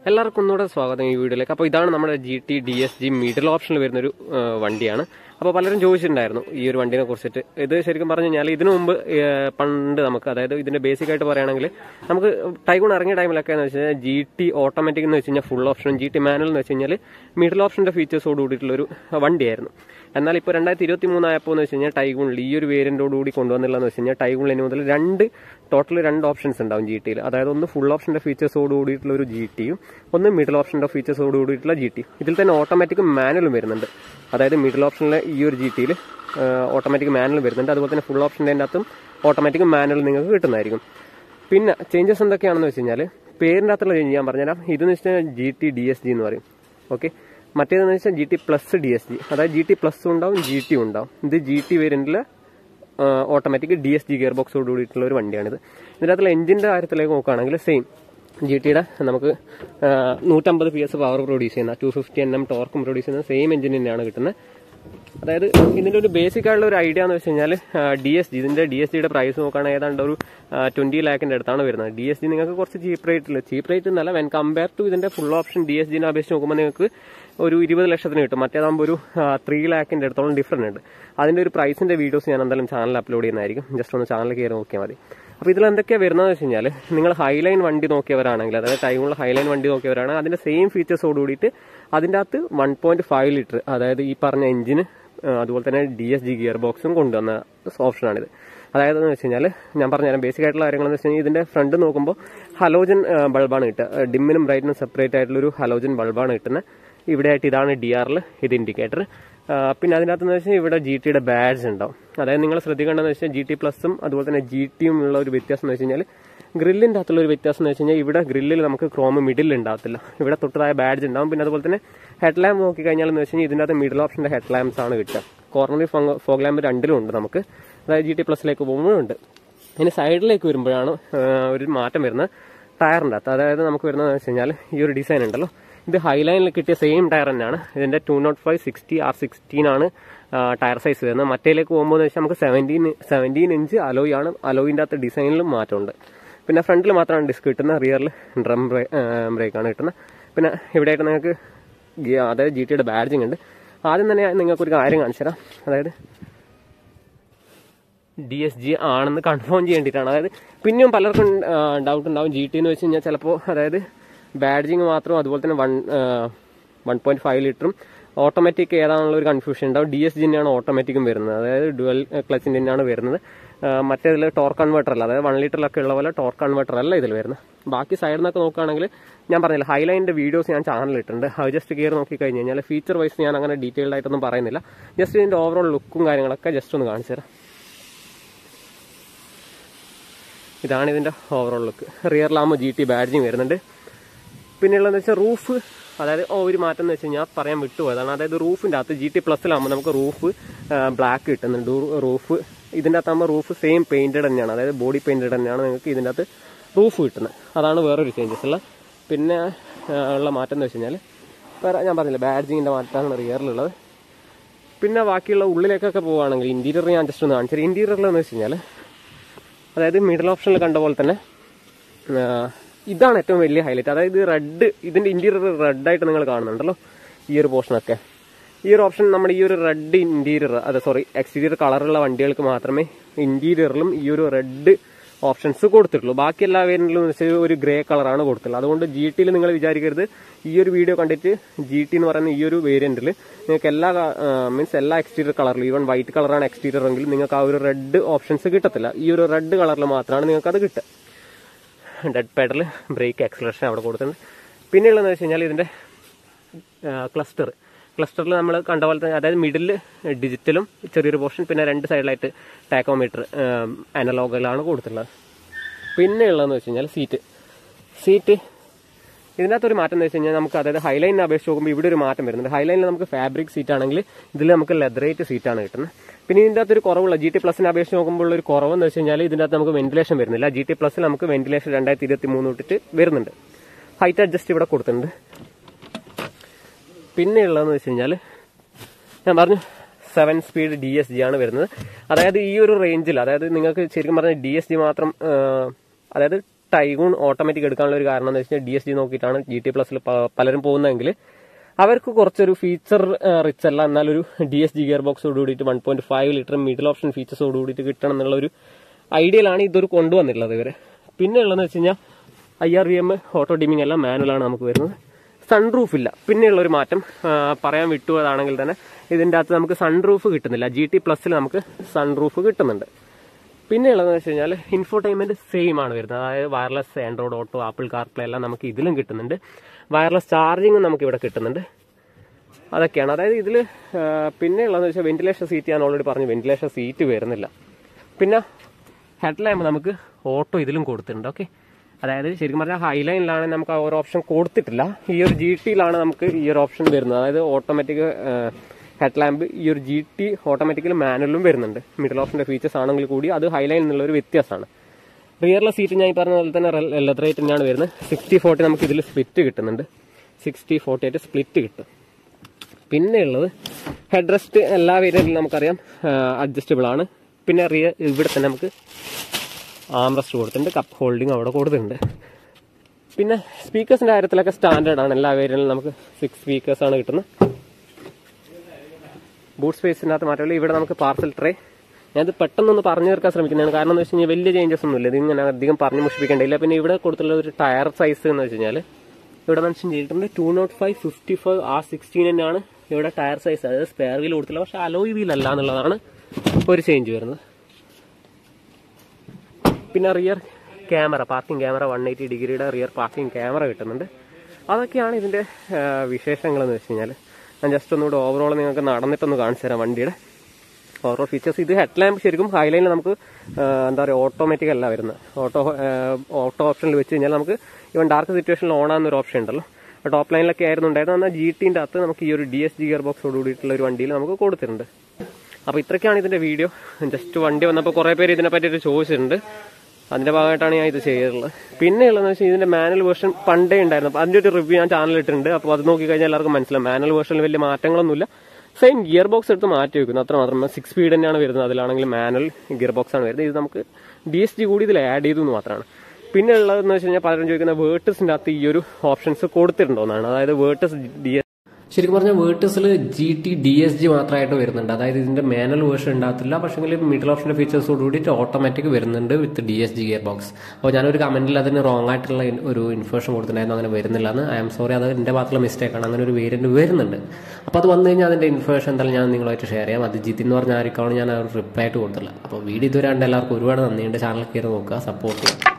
എല്ലാവർക്കും ഒന്നുകൂടെ സ്വാഗതം ഈ വീഡിയോയിലേക്ക്. അപ്പോൾ ഇതാണ് നമ്മുടെ GT DSG മിഡിൽ ഓപ്ഷനിൽ വരുന്നൊരു വണ്ടിയാണ്. അപ്പോൾ പലരും ചോദിച്ചിട്ടുണ്ടായിരുന്നു ഈ ഒരു വണ്ടിനെ കുറിച്ചിട്ട്. ഇത് ശരിക്കും പറഞ്ഞു കഴിഞ്ഞാൽ ഇതിനു മുമ്പ് പണ്ട് നമുക്ക്, അതായത് ഇതിന്റെ ബേസിക് ആയിട്ട് പറയുകയാണെങ്കിൽ നമുക്ക് ടൈഗൂൺ ഇറങ്ങിയ ടൈമിലൊക്കെ എന്ന് വെച്ച് കഴിഞ്ഞാൽ GT ഓട്ടോമാറ്റിക് എന്ന് വെച്ച് കഴിഞ്ഞാൽ ഫുൾ ഓപ്ഷൻ, GT മാനുവൽ എന്ന് വെച്ച് കഴിഞ്ഞാൽ മിഡിൽ ഓപ്ഷന്റെ ഫീച്ചേഴ്സോട് കൂടിയിട്ടുള്ളൊരു വണ്ടിയായിരുന്നു. എന്നാൽ ഇപ്പോൾ 2023 ആയപ്പോൾ എന്ന് വെച്ച് കഴിഞ്ഞാൽ ടൈഗൂണിൽ ഈ ഒരു വേരിയന്റോട് കൂടി കൊണ്ടുവന്നുള്ളതെന്ന് വെച്ച് കഴിഞ്ഞാൽ ടൈഗൂണിൽ ഇനി മുതൽ ടോട്ടൽ രണ്ട് ഓപ്ഷൻസ് ഉണ്ടാവും GTയിൽ. അതായത് ഒന്ന് ഫുൾ ഓപ്ഷന്റെ ഫീച്ചേഴ്സോട് കൂടിയിട്ടുള്ള ഒരു GTയും ഒന്ന് മിഡിൽ ഓപ്ഷന്റെ ഫീച്ചേഴ്സോട് കൂടിയിട്ടുള്ള GT. ഇതിൽ തന്നെ ഓട്ടോമാറ്റിക് മാനുവലും വരുന്നുണ്ട്. അതായത് മിഡിൽ ഓപ്ഷനിലെ ഈ ഒരു GTയിൽ ഓട്ടോമാറ്റിക് മാനുവൽ വരുന്നുണ്ട്. അതുപോലെ തന്നെ ഫുൾ ഓപ്ഷൻ്റെ അകത്തും ഓട്ടോമാറ്റിക് മാനുവൽ നിങ്ങൾക്ക് കിട്ടുന്നതായിരിക്കും. പിന്നെ ചേഞ്ചസ് എന്തൊക്കെയാണെന്ന് വെച്ച് കഴിഞ്ഞാൽ പേരിൻ്റെ അകത്തുള്ള ചേഞ്ച് ഞാൻ പറഞ്ഞുതരാം. ഇതെന്ന് വെച്ച് കഴിഞ്ഞാൽ GT DSG എന്ന് പറയും. ഓക്കെ, മറ്റേതെന്ന് വെച്ചാൽ GT പ്ലസ് DSG. അതായത് GT പ്ലസ് ഉണ്ടാവും, GT ഉണ്ടാവും. ഇത് GT വേരിയന്റിൽ ഓട്ടോമാറ്റിക് DSG ഗിയർ ബോക്സോട് കൂടിയിട്ടുള്ള ഒരു വണ്ടിയാണിത്. ഇതിനകത്തുള്ള എഞ്ചിന്റെ കാര്യത്തിലേക്ക് നോക്കുകയാണെങ്കിൽ സെയിം GTയുടെ നമുക്ക് 150 PS പവർ പ്രൊഡ്യൂസ് ചെയ്യുന്ന 250 Nm ടോർക്കും പ്രൊഡ്യൂസ് ചെയ്യുന്ന സെയിം എഞ്ചിൻ തന്നെയാണ് കിട്ടുന്നത്. അതായത് ഇതിന്റെ ഒരു ബേസിക് ആയിട്ടുള്ള ഒരു ഐഡിയ എന്ന് വെച്ച് കഴിഞ്ഞാൽ ഇതിന്റെ DSGയുടെ പ്രൈസ് നോക്കുകയാണെങ്കിൽ ഏതാണ്ട് ഒരു 20 lakhന്റെ അടുത്താണ് വരുന്നത്. DSG നിങ്ങൾക്ക് കുറച്ച് ചീപ്പ് റേറ്റ് എന്നല്ല, വെൻ കമ്പയർ ടു ഇതിന്റെ ഫുൾ ഓപ്ഷൻ DSGനെ അപേക്ഷിച്ച് നോക്കുമ്പോൾ നിങ്ങൾക്ക് ഒരു 20 ലക്ഷത്തിന് കിട്ടും. മറ്റേതാകുമ്പോൾ ഒരു 3 lakhന്റെ അടുത്തോളം ഡിഫറൻറ്റ് ഉണ്ട്. അതിന്റെ ഒരു പ്രൈസിന്റെ വീഡിയോസ് ഞാൻ എന്തായാലും ചാനൽ അപ്ലോഡ് ചെയ്യുന്നതായിരിക്കും. ജസ്റ്റ് ഒന്ന് ചാനൽ കയറി നോക്കിയാൽ മതി. അപ്പോൾ ഇതിൽ എന്തൊക്കെയാണ് വരുന്നതെന്ന് വെച്ച് കഴിഞ്ഞാൽ നിങ്ങൾ ഹൈലൈൻ വണ്ടി നോക്കിയവരാണെങ്കിൽ, അതായത് ടൈഗൂണിൽ ഹൈലൈൻ വണ്ടി നോക്കിയവരാണെങ്കിൽ അതിന്റെ സെയിം ഫീച്ചേഴ്സോട് കൂടിയിട്ട് അതിൻ്റെ അകത്ത് 1.5 ലിറ്റർ, അതായത് ഈ പറഞ്ഞ എഞ്ചിന് അതുപോലെ തന്നെ DSG ഗിയർ ബോക്സും കൊണ്ടുവന്ന ഓപ്ഷനാണിത്. അതായത് എന്ന് വെച്ച് കഴിഞ്ഞാൽ ഞാൻ പറഞ്ഞുതരാം ബേസിക് ആയിട്ടുള്ള കാര്യങ്ങളെന്ന് വെച്ച് കഴിഞ്ഞാൽ ഇതിന്റെ ഫ്രണ്ട് നോക്കുമ്പോൾ ഹലോജൻ ബൾബാണ് കിട്ടുക. ഡിമ്മിനും ബ്രൈറ്റിനും സെപ്പറേറ്റ് ആയിട്ടുള്ള ഒരു ഹലോജൻ ബൾബാണ് കിട്ടുന്നത്. ഇവിടെ ആയിട്ട് ഇതാണ് DRL, ഇത് ഇൻഡിക്കേറ്റർ. പിന്നെ അതിനകത്തെന്ന് വെച്ചാൽ ഇവിടെ GTയുടെ ബാഡ്ജ് ഉണ്ടാവും. അതായത് നിങ്ങൾ ശ്രദ്ധിക്കേണ്ടതെന്ന് വെച്ചാൽ GT പ്ലസും അതുപോലെ തന്നെ GTയും ഉള്ള ഒരു വ്യത്യാസം എന്ന് വെച്ച് കഴിഞ്ഞാൽ ഗ്രില്ലിന്റെ അകത്തുള്ള ഒരു വ്യത്യാസം എന്ന് വെച്ച് കഴിഞ്ഞാൽ ഇവിടെ ഗ്രില്ലിൽ നമുക്ക് ക്രോം മിഡിൽ ഉണ്ടാകത്തില്ല, ഇവിടെ തൊട്ടതായ ബാഡ്ജ് ഉണ്ടാവും. പിന്നെ അതുപോലെ തന്നെ ഹെഡ് ലാമ്പ് നോക്കിക്കഴിഞ്ഞാൽ എന്ന് വെച്ച് കഴിഞ്ഞാൽ ഇതിൻ്റെ അകത്ത് മിഡിൽ ഓപ്ഷന്റെ ഹെഡ് ലാമ്പ്സ് ആണ് കിട്ടുക. കോർണറിൽ ഫോഗ് ലാമ്പ് രണ്ടിലും ഉണ്ട് നമുക്ക്, അതായത് GT പ്ലസിലേക്ക് പോകുമ്പോഴുണ്ട്. ഇനി സൈഡിലേക്ക് വരുമ്പോഴാണ് ഒരു മാറ്റം വരുന്നത് ടയറിൻ്റെ അകത്ത്. അതായത് നമുക്ക് വരുന്നതെന്ന് വെച്ച് കഴിഞ്ഞാൽ ഈ ഒരു ഡിസൈൻ ഉണ്ടല്ലോ, ഇത് ഹൈലൈനിൽ കിട്ടിയ സെയിം ടയർ തന്നെയാണ്. ഇതിന്റെ 205/60 R16 ആണ് ടയർ സൈസ് വരുന്നത്. മറ്റേലേക്ക് പോകുമ്പോൾ എന്ന് വെച്ചാൽ നമുക്ക് 17 ഇഞ്ച് അലോയ് ആണ്. അലോയിൻ്റെ അകത്ത് ഡിസൈനിലും മാറ്റമുണ്ട്. പിന്നെ ഫ്രണ്ടിൽ മാത്രമാണ് ഡിസ്ക് കിട്ടുന്നത്, റിയറിൽ ഡ്രം ബ്രേക്കാണ് കിട്ടുന്നത്. പിന്നെ ഇവിടെയായിട്ട് നിങ്ങൾക്ക് അതായത് GTയുടെ ബാഡ്ജിങ് ഉണ്ട്. ആദ്യം തന്നെ നിങ്ങൾക്കൊരു കാര്യം കാണിച്ചു തരാം. അതായത് DSG ആണെന്ന് കൺഫേം ചെയ്യേണ്ടിയിട്ടാണ്. അതായത് പിന്നെയും പലർക്കും ഡൗട്ട് ഉണ്ടാവും GT എന്ന് വെച്ച് കഴിഞ്ഞാൽ ചിലപ്പോൾ അതായത് ബാഡ്ജിങ് മാത്രം അതുപോലെ തന്നെ 1.5 ലിറ്ററും ഓട്ടോമാറ്റിക് ഏതാണുള്ള ഒരു കൺഫ്യൂഷൻ ഉണ്ടാവും. DSG തന്നെയാണ് ഓട്ടോമാറ്റിക്കും വരുന്നത്, അതായത് ഡുവൽ ക്ലച്ചിൻ്റെ തന്നെയാണ് വരുന്നത്. മറ്റേതിൽ ടോർക്ക് കൺവേർട്ടർ അല്ല, അതായത് 1 ലിറ്ററിലൊക്കെ ഉള്ള പോലെ ടോർക്ക് കൺവേർട്ടർ അല്ല ഇതിൽ വരുന്നത്. ബാക്കി സൈഡിൽ നിന്നൊക്കെ നോക്കുകയാണെങ്കിൽ ഞാൻ പറഞ്ഞില്ല, ഹൈലൈനിന്റെ വീഡിയോസ് ഞാൻ ചാനലിലിട്ടുണ്ട്. അത് ജസ്റ്റ് കയറി നോക്കി കഴിഞ്ഞ് കഴിഞ്ഞാൽ ഫീച്ചർ വൈസ് ഞാൻ അങ്ങനെ ഡീറ്റെയിൽഡ് ആയിട്ടൊന്നും പറയുന്നില്ല. ജസ്റ്റ് ഇതിന്റെ ഓവറോൾ ലുക്കും കാര്യങ്ങളൊക്കെ ജസ്റ്റ് ഒന്ന് കാണിച്ചു തരാം. ഇതാണ് ഇതിന്റെ ഓവറോൾ ലുക്ക്. റിയറിലാകുമ്പോൾ GT ബാഡ്ജിങ് വരുന്നുണ്ട്. പിന്നെയുള്ളതെന്ന് വെച്ചാൽ റൂഫ്, അതായത് ഒരു മാറ്റം എന്ന് വെച്ച് കഴിഞ്ഞാൽ പറയാൻ വിട്ടുപോയതാണ്. അതായത് റൂഫിൻ്റെ അകത്ത് GT പ്ലസിലാകുമ്പോൾ നമുക്ക് റൂഫ് ബ്ലാക്ക് കിട്ടുന്നുണ്ട്. റൂഫ് ഇതിൻ്റെ അകത്താകുമ്പോൾ റൂഫ് സെയിം പെയിന്റഡ് തന്നെയാണ്, അതായത് ബോഡി പെയിന്റഡ് തന്നെയാണ് നിങ്ങൾക്ക് ഇതിൻ്റെ അകത്ത് റൂഫ് കിട്ടുന്നത്. അതാണ് വേറൊരു ചേഞ്ചസ് ഉള്ള. പിന്നെ ഉള്ള മാറ്റം എന്ന് വെച്ച് കഴിഞ്ഞാൽ ഞാൻ പറഞ്ഞില്ല, ബാഡ്ജിങ്ങിൻ്റെ മാറ്റമാണ് റിയറിലുള്ളത്. പിന്നെ ബാക്കിയുള്ള ഉള്ളിലേക്കൊക്കെ പോവുകയാണെങ്കിൽ ഇന്റീരിയർ ഞാൻ ജസ്റ്റ് ഒന്ന് കാണിച്ചത്. ഇന്റീരിയറിലെന്ന് വെച്ച് കഴിഞ്ഞാൽ അതായത് മിഡിൽ ഓപ്ഷനിൽ കണ്ട പോലെ തന്നെ ഇതാണ് ഏറ്റവും വലിയ ഹൈലൈറ്റ്. അതായത് റെഡ്, ഇതിന്റെ ഇന്റീരിയർ റെഡായിട്ട് നിങ്ങൾ കാണുന്നുണ്ടല്ലോ ഈ ഒരു പോർഷനൊക്കെ. ഈ ഒരു ഓപ്ഷൻ നമ്മുടെ ഈ ഒരു റെഡ് ഇന്റീരിയർ, എക്സ്റ്റീരിയർ കളറുള്ള വണ്ടികൾക്ക് മാത്രമേ ഇന്റീരിയറിലും ഈ ഒരു റെഡ് ഓപ്ഷൻസ് കൊടുത്തിട്ടുള്ളൂ. ബാക്കി എല്ലാ വേരിയന്റിലും ഒരു ഗ്രേ കളറാണ് കൊടുത്തിട്ടുള്ളത്. അതുകൊണ്ട് GTയിൽ നിങ്ങൾ വിചാരിക്കരുത് ഈ ഒരു വീഡിയോ കണ്ടിട്ട് GT എന്ന് പറയുന്ന ഈ ഒരു വേരിയന്റിൽ നിങ്ങൾക്ക് എല്ലാ എക്സ്റ്റീരിയർ കളറിലും, ഈവൻ വൈറ്റ് കളറാണ് എക്സ്റ്റീരിയർ എങ്കിൽ നിങ്ങൾക്ക് ആ ഒരു റെഡ് ഓപ്ഷൻസ് കിട്ടത്തില്ല. ഈ ഒരു റെഡ് കളറിൽ മാത്രമാണ് നിങ്ങൾക്ക് അത് കിട്ടുക. ഡെഡ് പെഡൽ, ബ്രേക്ക്, ആക്സിലറേഷൻ അവിടെ കൊടുത്തിട്ടുണ്ട്. പിന്നെയുള്ളതെന്ന് വെച്ച് കഴിഞ്ഞാൽ ഇതിന്റെ ക്ലസ്റ്ററിൽ നമ്മൾ കണ്ട പോലെ തന്നെ, അതായത് മിഡിൽ ഡിജിറ്റലും ചെറിയൊരു പോർഷൻ, പിന്നെ രണ്ട് സൈഡിലായിട്ട് ടാക്കോമീറ്റർ അനലോഗിലാണ് കൊടുത്തിട്ടുള്ളത്. പിന്നെയുള്ളതെന്ന് വെച്ച് കഴിഞ്ഞാൽ സീറ്റ് ഇതിനകത്തൊരു മാറ്റം എന്ന് വെച്ച് കഴിഞ്ഞാൽ നമുക്ക്, അതായത് ഹൈലൈനിനെ അപേക്ഷിച്ച് നോക്കുമ്പോൾ ഇവിടെ ഒരു മാറ്റം വരുന്നുണ്ട്. ഹൈലൈനിൽ നമുക്ക് ഫാബ്രിക് സീറ്റ് ആണെങ്കിൽ ഇതിൽ നമുക്ക് ലെതറേറ്റ് സീറ്റാണ് കിട്ടുന്നത്. പിന്നെ ഇതിൻ്റെ അകത്തൊരു കുറവുള്ള GT പ്ലസിനെ അപേക്ഷിച്ച് നോക്കുമ്പോൾ ഒരു കുറവെന്ന് വെച്ച് കഴിഞ്ഞാൽ ഇതിൻ്റെ അകത്ത് നമുക്ക് വെന്റിലേഷൻ വരുന്നില്ല. GT പ്ലസിൽ നമുക്ക് വെന്റിലേഷൻ 2023 തൊട്ടിട്ട് വരുന്നുണ്ട്. ഹൈറ്റ് അഡ്ജസ്റ്റ് ഇവിടെ കൊടുത്തിട്ടുണ്ട്. പിന്നെയുള്ളതെന്ന് വെച്ച് കഴിഞ്ഞാൽ ഞാൻ പറഞ്ഞു 7 സ്പീഡ് DSG ആണ് വരുന്നത്. അതായത് ഈ ഒരു റേഞ്ചിൽ, അതായത് നിങ്ങൾക്ക് ശരിക്കും പറഞ്ഞാൽ DSG മാത്രം, അതായത് ടൈഗൂൺ ഓട്ടോമാറ്റിക് എടുക്കാനുള്ള ഒരു കാരണം എന്ന് വെച്ചാൽ DSG നോക്കിയിട്ടാണ് GT പ്ലസിൽ പലരും പോകുന്നതെങ്കിൽ അവർക്ക് കുറച്ചൊരു ഫീച്ചർ റിച്ച് അല്ല, എന്നാലൊരു DSG ഗിയർ ബോക്സോട് കൂടിയിട്ട് 1.5 ലിറ്റർ മിഡിൽ ഓപ്ഷൻ ഫീച്ചേഴ്സോട് കൂടിയിട്ട് കിട്ടണം എന്നുള്ള ഒരു ഐഡിയയിലാണ് ഇതൊരു കൊണ്ടുവന്നിട്ടുള്ളത് ഇവർ. പിന്നെ ഉള്ളതെന്ന് വെച്ച് കഴിഞ്ഞാൽ IRVM ഓട്ടോ ഡിമിങ് എല്ലാം മാനുവലാണ് നമുക്ക് വരുന്നത്. സൺറൂഫ് ഇല്ല. പിന്നെയുള്ളൊരു മാറ്റം പറയാൻ വിട്ടുപോയതാണെങ്കിൽ തന്നെ ഇതിൻ്റെ അകത്ത് നമുക്ക് സൺറൂഫ് കിട്ടുന്നില്ല. GT പ്ലസിൽ നമുക്ക് സൺറൂഫ് കിട്ടുന്നുണ്ട്. പിന്നെയുള്ളതെന്ന് വെച്ച് കഴിഞ്ഞാൽ ഇൻഫോടൈൻമെന്റ് സെയിം ആണ് വരുന്നത്. അതായത് wireless Android auto, Apple CarPlay എല്ലാം നമുക്ക് ഇതിലും കിട്ടുന്നുണ്ട്. വയർലെസ് ചാർജിങ്ങും നമുക്ക് ഇവിടെ കിട്ടുന്നുണ്ട്. അതൊക്കെയാണ്. അതായത് ഇതിൽ പിന്നെയുള്ളതെന്ന് വെച്ചാൽ വെന്റിലേഷൻ സീറ്റ് ഞാൻ ഓൾറെഡി പറഞ്ഞു, വെന്റിലേഷൻ സീറ്റ് വരുന്നില്ല. പിന്നെ ഹെഡ് ലാമ്പ് നമുക്ക് ഓട്ടോ ഇതിലും കൊടുത്തിട്ടുണ്ട്. ഓക്കെ, അതായത് ശരിക്കും പറഞ്ഞാൽ ഹൈലൈനിലാണ് നമുക്ക് ആ ഒരു ഓപ്ഷൻ കൊടുത്തിട്ടില്ല. ഈ ഒരു GTയിലാണ് നമുക്ക് ഈ ഒരു ഓപ്ഷൻ വരുന്നത്. അതായത് ഓട്ടോമാറ്റിക് ഹെഡ് ലാമ്പ് ഈ ഒരു GT ഓട്ടോമാറ്റിക്കലി മാനുവലും വരുന്നുണ്ട്. മിഡിൽ ഓപ്ഷൻ്റെ ഫീച്ചേഴ്സ് ആണെങ്കിൽ കൂടി അത് ഹൈലൈൻ എന്നുള്ള ഒരു വ്യത്യാസമാണ്. റിയറിലെ സീറ്റ് ഞാൻ ഈ പറഞ്ഞ പോലെ തന്നെ ലെതർ റേറ്റ് തന്നെയാണ് വരുന്നത്. 60/40 നമുക്ക് ഇതിൽ സ്പ്ലിറ്റ് കിട്ടുന്നുണ്ട്. 60/40 ആയിട്ട് സ്പ്ലിറ്റ് കിട്ടും. പിന്നെയുള്ളത് ഹെഡ് റെസ്റ്റ് എല്ലാ വേരിയന്റിലും നമുക്കറിയാം അഡ്ജസ്റ്റബിൾ ആണ്. പിന്നെ റിയർ ഇവിടെ തന്നെ നമുക്ക് ആംറസ്റ്റ് കൊടുത്തിട്ടുണ്ട്, കപ്പ് ഹോൾഡിങ് അവിടെ കൊടുത്തിട്ടുണ്ട്. പിന്നെ സ്പീക്കേഴ്സിന്റെ കാര്യത്തിലൊക്കെ സ്റ്റാൻഡേർഡ് ആണ്. എല്ലാ വേരിയന്റിലും നമുക്ക് 6 സ്പീക്കേഴ്സാണ് കിട്ടുന്നത്. ബൂട്ട് സ്പേസിനകത്ത് മാറ്റമില്ല. ഇവിടെ നമുക്ക് പാർസൽ ട്രേ. ഞാനത് പെട്ടെന്നൊന്ന് പറഞ്ഞു തീർക്കാൻ ശ്രമിക്കുന്നതാണ്. കാരണം എന്ന് വെച്ച് കഴിഞ്ഞാൽ വലിയ ചേഞ്ചസ് ഒന്നുമില്ല, ഇത് ഇങ്ങനെ അധികം പറഞ്ഞു മുഷിപ്പിക്കേണ്ടില്ല. പിന്നെ ഇവിടെ കൊടുത്തുള്ള ഒരു ടയർ സൈസ് എന്ന് വെച്ച് കഴിഞ്ഞാൽ ഇവിടെ മെൻഷൻ ചെയ്തിട്ടുണ്ട് 205, 55, R16 തന്നെയാണ് ഇവിടെ ടയർ സൈസ്. അതായത് സ്പെയർ വീൽ കൊടുത്തില്ല, പക്ഷെ അലോയ് വീൽ അല്ല എന്നുള്ളതാണ് ഒരു ചേഞ്ച് വരുന്നത്. പിന്നെ റിയർ ക്യാമറ, പാർക്കിംഗ് ക്യാമറ 180 ഡിഗ്രിയുടെ റിയർ പാർക്കിംഗ് ക്യാമറ കിട്ടുന്നുണ്ട്. അതൊക്കെയാണ് ഇതിന്റെ വിശേഷങ്ങളെന്ന് വെച്ച് കഴിഞ്ഞാൽ. ഞാൻ ജസ്റ്റ് ഒന്നുകൂടെ ഓവറോൾ നിങ്ങൾക്ക് നടന്നിട്ടൊന്ന് കാണിച്ചു തരാം വണ്ടിയുടെ ഓവറോൾ ഫീച്ചേഴ്സ്. ഇത് ഹെഡ് ലാമ്പ് ശരിക്കും ഹൈലൈനിൽ നമുക്ക് എന്താ പറയുക ഓട്ടോമാറ്റിക് അല്ല വരുന്നത്. ഓട്ടോ ഓപ്ഷനിൽ വെച്ച് കഴിഞ്ഞാൽ നമുക്ക് ഇവൻ ഡാർക്ക് സിറ്റുവേഷനിൽ ഓൺ ആകുന്ന ഒരു ഓപ്ഷൻ ഉണ്ടല്ലോ, ടോപ്പ് ലൈനിലൊക്കെ ആയിരുന്നു ഉണ്ടായിരുന്നത്. എന്നാൽ GTന്റെ അകത്ത് നമുക്ക് ഈ ഒരു DSG ഗിയർ ബോക്സോട് കൂടിയിട്ടുള്ള ഒരു വണ്ടിയിൽ നമുക്ക് കൊടുത്തിട്ടുണ്ട്. അപ്പോൾ ഇത്രയ്ക്കാണ് ഇതിന്റെ വീഡിയോ. ജസ്റ്റ് വണ്ടി വന്നപ്പോൾ കുറേ പേര് ഇതിനെ പറ്റിയിട്ട് ചോദിച്ചിട്ടുണ്ട്. അതിന്റെ ഭാഗമായിട്ടാണ് ഞാൻ ഇത് ചെയ്തിട്ടുള്ളത്. പിന്നെ ഉള്ളതെന്ന് വെച്ചാൽ ഇതിന്റെ മാനുവൽ വേർഷൻ പണ്ടേ ഉണ്ടായിരുന്നു. അപ്പോൾ അതിന്റെ ഒരു റിവ്യൂ ഞാൻ ചാനലിൽ ഇട്ടിട്ടുണ്ട്. അപ്പോൾ അത് നോക്കി കഴിഞ്ഞാൽ എല്ലാവർക്കും മനസ്സിലാവും. മാനുവൽ വേർഷനിൽ വലിയ മാറ്റങ്ങളൊന്നുമില്ല. സെയിം ഗിയർ ബോക്സ് എടുത്ത് മാറ്റി വെക്കുന്നു, അത്ര മാത്രം. 6 സ്പീഡ് തന്നെയാണ് വരുന്നത്. അതിലാണെങ്കിൽ മാനുവൽ ഗിയർ ബോക്സ് ആണ് വരുന്നത്. ഇത് നമുക്ക് DSG കൂടി ഇതിൽ ആഡ് ചെയ്തു എന്ന് മാത്രമാണ്. പിന്നെ ഉള്ളതെന്ന് വെച്ച് കഴിഞ്ഞാൽ പലരും ചോദിക്കുന്ന വേർട്ടസിന്റെ അകത്ത് ഈ ഒരു ഓപ്ഷൻസ് കൊടുത്തിട്ടുണ്ടോന്നാണ്. അതായത് വേർട്ടസ് ശരിക്കും പറഞ്ഞാൽ വേർട്ടസിൽ GT DSG മാത്രമായിട്ട് വരുന്നുണ്ട്. അതായത് ഇതിന്റെ മാനുവൽ വേർഷൻ ഉണ്ടാകത്തില്ല, പക്ഷേ മിഡിൽ ഓപ്ഷന്റെ ഫീച്ചേഴ്സോട് കൂടിയിട്ട് ഓട്ടോമാറ്റിക് വരുന്നുണ്ട് വിത്ത് DSG ഗിയർ ബോക്സ്. അപ്പോൾ ഞാനൊരു കമന്റിൽ അതിന് റോങ് ആയിട്ടുള്ള ഒരു ഇൻഫർമേഷൻ കൊടുത്തിട്ടുണ്ടായിരുന്നു, അങ്ങനെ വരുന്നില്ല എന്ന്. ഐ ആം സോറി, അത് എന്റെ ഭാഗത്തുള്ള മിസ്റ്റേക്കാണ്. അങ്ങനെ ഒരു വേരിയന്റ് വരുന്നുണ്ട്. അപ്പോൾ അത് വന്നു കഴിഞ്ഞാൽ അതിന്റെ ഇൻഫർമേഷൻ എന്തായാലും ഞാൻ നിങ്ങളുമായിട്ട് ഷെയർ ചെയ്യാം. അത് ജിതിൻ എന്ന് പറഞ്ഞ ആർക്കാണ് ഞാൻ റിപ്ലൈ ആയിട്ട് കൊടുത്തില്ല. അപ്പോൾ വീഡിയോ ഇതുവരെ എല്ലാവർക്കും ഒരുപാട് നന്ദിയുണ്ട്. ചാനൽ കയറി നോക്കുക, സപ്പോർട്ട് ചെയ്യുക.